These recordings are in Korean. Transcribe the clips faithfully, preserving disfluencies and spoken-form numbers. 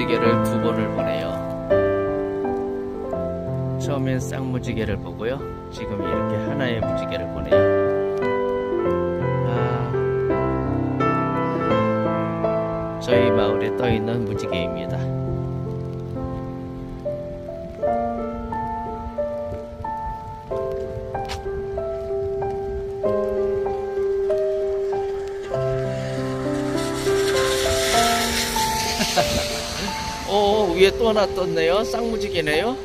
쌍무지개를 두 번을 보네요. 처음엔 쌍무지개를 보고요. 지금 이렇게 하나의 무지개를 보네요. 아, 저희 마을에 떠있는 무지개입니다. 오, 위에 또 하나 떴네요. 쌍무지개네요.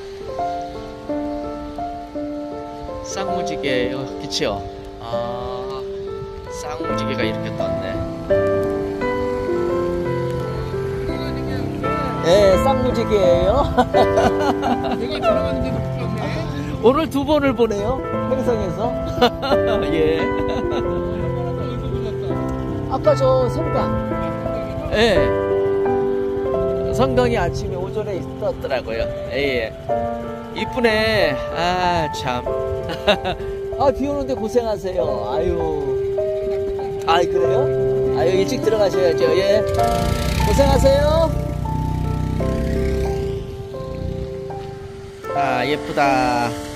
쌍무지개예요. 그치요? 아, 쌍무지개가 이렇게 떴네. 네, 쌍무지개예요. 내가 들어가는데도 못 봤네. 오늘 두 번을 보네요. 행성에서. 예. 아까 저 성당. 예. 네. 성당이 아침에 오전에 있었더라고요. 예. 이쁘네. 아, 참. 아, 비 오는데 고생하세요. 아유. 아, 그래요? 아유, 일찍 들어가셔야죠. 예. 고생하세요. 아, 예쁘다.